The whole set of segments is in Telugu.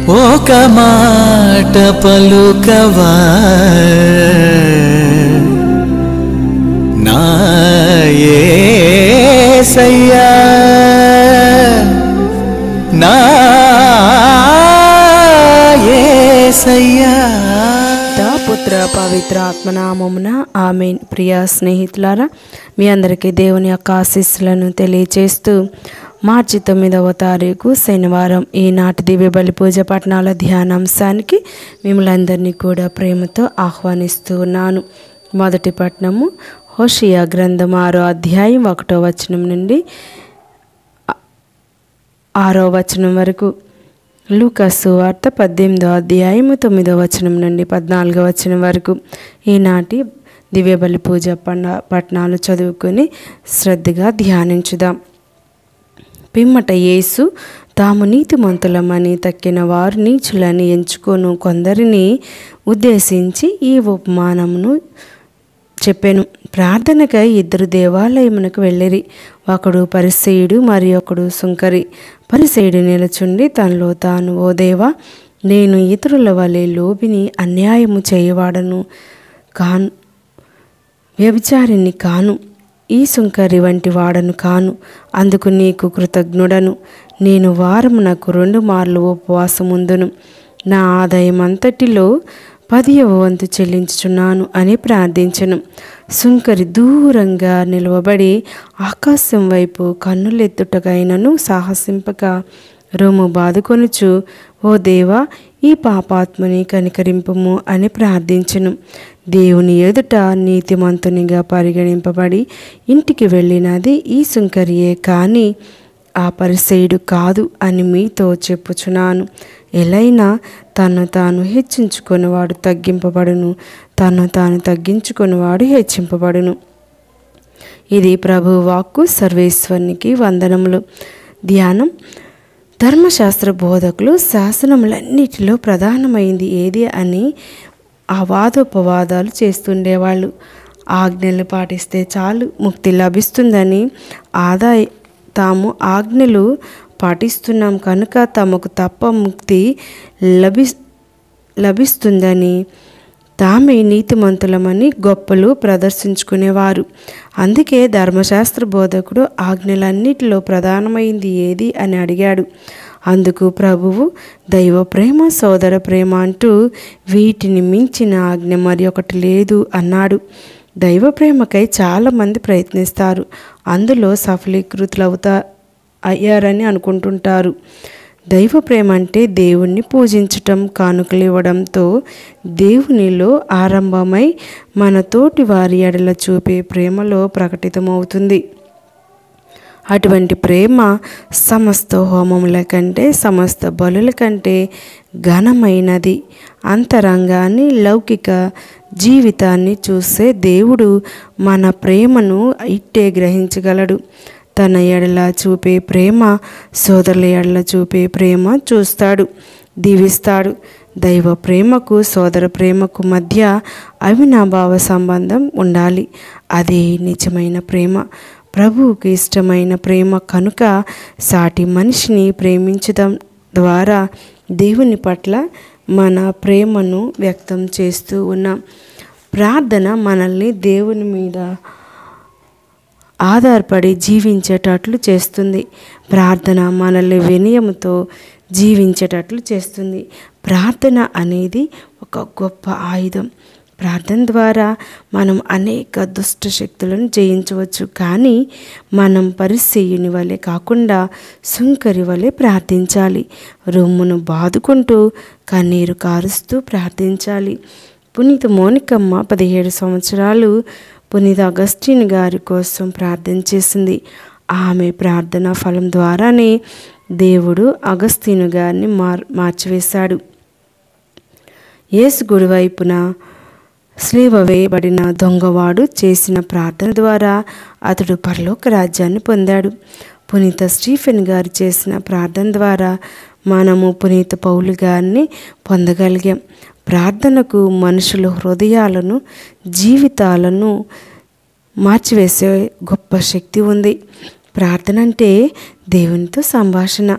ఒక మాట పలుకవా నా యేసయ్యా, నా యేసయ్యా. పుత్ర పవిత్ర ఆత్మనామమున ఆమేన్. ప్రియ స్నేహితులారా, మీ అందరికీ దేవుని యొక్క ఆశీస్సులను తెలియచేస్తూ మార్చి 9వ తారీఖు శనివారం ఈనాటి దివ్య బలి పూజ పట్టణాల ధ్యానాంశానికి మిమ్మల్ని కూడా ప్రేమతో ఆహ్వానిస్తూ ఉన్నాను. మొదటి పట్టణము హోషియా గ్రంథం 6వ అధ్యాయం 1వ వచనం నుండి 6వ వచనం వరకు, లూకా సువార్త 18వ అధ్యాయం 9వ వచనం నుండి 14వ వచనం వరకు ఈనాటి దివ్య బలి పూజ పట్టణాలు చదువుకొని శ్రద్ధగా ధ్యానించుదాం. పిమ్మట యేసు తాము నీతిమంతులమని తక్కిన వారు నీచులని ఎంచుకొను కొందరిని ఉద్దేశించి ఈ ఉపమానమును చెప్పెను. ప్రార్థనకై 2 దేవాలయమునకు వెళ్ళిరి. ఒకడు పరిసయ్యుడు, మరి ఒకడు సుంకరి. పరిసయ్యుడు నిలుచుండి తనలో తాను, ఓ దేవా, నేను ఇతరుల వలె లోబిని, అన్యాయము చేయవాడను కాను, వ్యభిచారిని కాను, ఈ సుంకరి వంటి వాడను కాను. అందుకు నీకు కృతజ్ఞుడను. నేను వారమునకు 2 మార్లు ఉపవాసముందును. నా ఆదాయం అంతటిలో 10వ వంతు చెల్లించుచున్నాను అని ప్రార్థించను. సుంకరి దూరంగా నిలవబడి ఆకాశం వైపు కన్నులెత్తుటకైనను సాహసింపక రొమ్ము బాదుకొనుచు, ఓ దేవా, ఈ పాపాత్ముని కనికరింపుము అని ప్రార్థించెను. దేవుని ఎదుట నీతిమంతునిగా పరిగణింపబడి ఇంటికి వెళ్ళినది ఈ సుంకరియే కానీ ఆ పరిసయ్యుడు కాదు అని మీతో చెప్పుచున్నాను. ఎలైనా తను తాను హెచ్చించుకొనివాడు తగ్గింపబడును, తను తాను తగ్గించుకొనివాడు హెచ్చింపబడును. ఇది ప్రభు వాక్కు. సర్వేశ్వరునికి వందనములు. ధ్యానం. ధర్మశాస్త్ర బోధకులు శాసనములన్నిటిలో ప్రధానమైంది ఏది అని ఆ వాదోపవాదాలు చేస్తుండేవాళ్ళు. ఆజ్ఞలు పాటిస్తే చాలు ముక్తి లభిస్తుందని, తాము ఆజ్ఞలు పాటిస్తున్నాం కనుక తమకు తప్ప ముక్తి లభిస్తుందని, తామే నీతిమంతులమని గొప్పలు ప్రదర్శించుకునేవారు. అందుకే ధర్మశాస్త్ర బోధకుడు ఆజ్ఞలన్నిటిలో ప్రధానమైంది ఏది అని అడిగాడు. అందుకు ప్రభువు, దైవ ప్రేమ, సోదర ప్రేమ అంటూ వీటిని మించిన ఆజ్ఞ మరి ఒకటి లేదు అన్నాడు. దైవ ప్రేమకై చాలామంది ప్రయత్నిస్తారు, అందులో అయ్యారని అనుకుంటుంటారు. దైవ ప్రేమ అంటే దేవుణ్ణి పూజించటం, కానుకలు ఇవ్వడంతో దేవునిలో ఆరంభమై మన తోటి వారి ఎడల చూపే ప్రేమలో ప్రకటితమవుతుంది. అటువంటి ప్రేమ సమస్త హోమముల కంటే, సమస్త బలుల కంటే ఘనమైనది. అంతరంగాన్ని, లౌకిక జీవితాన్ని చూసే దేవుడు మన ప్రేమను ఇట్టే గ్రహించగలడు. తన ఎడల చూపే ప్రేమ, సోదరుల ఎడల చూపే ప్రేమ చూస్తాడు, దీవిస్తాడు. దైవ ప్రేమకు సోదర ప్రేమకు మధ్య అవినాభావ సంబంధం ఉండాలి. అదే నిజమైన ప్రేమ, ప్రభువుకి ఇష్టమైన ప్రేమ. కనుక సాటి మనిషిని ప్రేమించడం ద్వారా దేవుని పట్ల మన ప్రేమను వ్యక్తం చేస్తూ ఉన్నాం. ప్రార్థన మనల్ని దేవుని మీద ఆధారపడి జీవించేటట్లు చేస్తుంది. ప్రార్థన మనల్ని వినయముతో జీవించేటట్లు చేస్తుంది. ప్రార్థన అనేది ఒక గొప్ప ఆయుధం. ప్రార్థన ద్వారా మనం అనేక దుష్ట శక్తులను జయించవచ్చు. కానీ మనం పరిసయ్యుని వలె కాకుండా సుంకరి వలె ప్రార్థించాలి. రొమ్మును బాదుకుంటూ కన్నీరు కారుస్తూ ప్రార్థించాలి. పునీత మోనికమ్మ 17 సంవత్సరాలు పునీత అగస్టిన్ గారి కోసం ప్రార్థన చేసింది. ఆమె ప్రార్థన ఫలం ద్వారానే దేవుడు అగస్తిను గారిని మార్చివేశాడు. యేసు గుడి వైపున స్లీవ వేయబడిన దొంగవాడు చేసిన ప్రార్థన ద్వారా అతడు పరలోక రాజ్యాన్ని పొందాడు. పునీత స్టీఫెన్ గారు చేసిన ప్రార్థన ద్వారా మనము పునీత పౌలు గారిని పొందగలిగాం. ప్రార్థనకు మనుషుల హృదయాలను, జీవితాలను మార్చివేసే గొప్ప శక్తి ఉంది. ప్రార్థన అంటే దేవునితో సంభాషణ.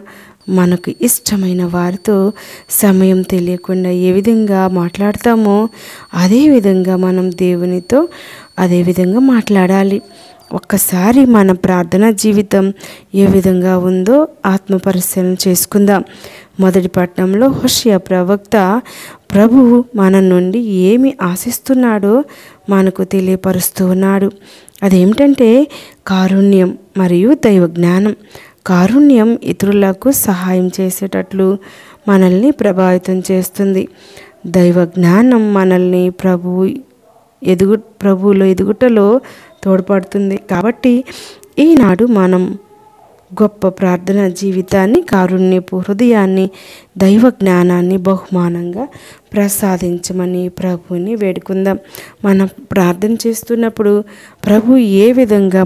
మనకు ఇష్టమైన వారితో సమయం తెలియకుండా ఏ విధంగా మాట్లాడతామో అదే విధంగా మనం దేవునితో అదే విధంగా మాట్లాడాలి. ఒక్కసారి మన ప్రార్థనా జీవితం ఏ విధంగా ఉందో ఆత్మ పరిశీలన చేసుకుందాం. మొదటి పట్టణంలో హోషేయ ప్రవక్త ప్రభువు మన నుండి ఏమి ఆశిస్తున్నాడో మనకు తెలియపరుస్తూ ఉన్నాడు. అదేమిటంటే కారుణ్యం మరియు దైవ జ్ఞానం. కారుణ్యం ఇతరులకు సహాయం చేసేటట్లు మనల్ని ప్రభావితం చేస్తుంది. దైవ జ్ఞానం మనల్ని ప్రభువులో ఎదుగుటలో తోడ్పడుతుంది. కాబట్టి ఈనాడు మనం గొప్ప ప్రార్థన జీవితాన్ని, కారుణ్యపు హృదయాన్ని, దైవ జ్ఞానాన్ని బహుమానంగా ప్రసాదించమని ప్రభువుని వేడుకుందాం. మనం ప్రార్థన చేస్తున్నప్పుడు ప్రభు ఏ విధంగా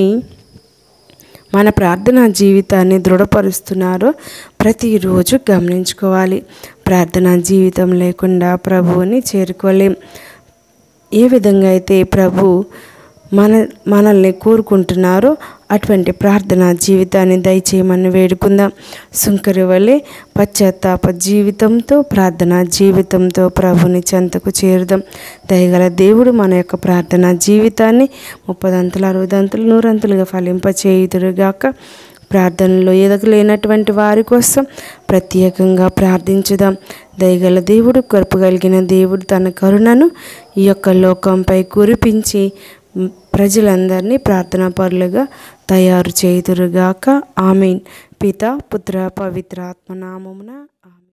మన ప్రార్థనా జీవితాన్ని దృఢపరుస్తున్నారో ప్రతిరోజు గమనించుకోవాలి. ప్రార్థనా జీవితం లేకుండా ప్రభువుని చేరుకోలేం. ఏ విధంగా అయితే ప్రభు మనల్ని కోరుకుంటున్నారో అటువంటి ప్రార్థనా జీవితాన్ని దయచేయమని వేడుకుందాం. సుంకరి వలె పశ్చాత్తాప జీవితంతో, ప్రార్థనా జీవితంతో ప్రభుని చెంతకు చేరుదాం. దయగల దేవుడు మన యొక్క ప్రార్థనా జీవితాన్ని 30 అంతలు, 60 అంతలు, 100 అంతలుగా ఫలింపచేయుదురుగాక. ప్రార్థనలో ఎదగలేనటువంటి వారి కోసం ప్రత్యేకంగా ప్రార్థించుదాం. దయగల దేవుడు, కృపగలిగిన దేవుడు తన కరుణను ఈ యొక్క లోకంపై కురిపించి ప్రజలందరినీ ప్రార్థనా పరులుగా తయారు చేయుదురుగాక. ఆమేన్. పితా, పుత్ర, పవిత్ర ఆత్మ నామమున.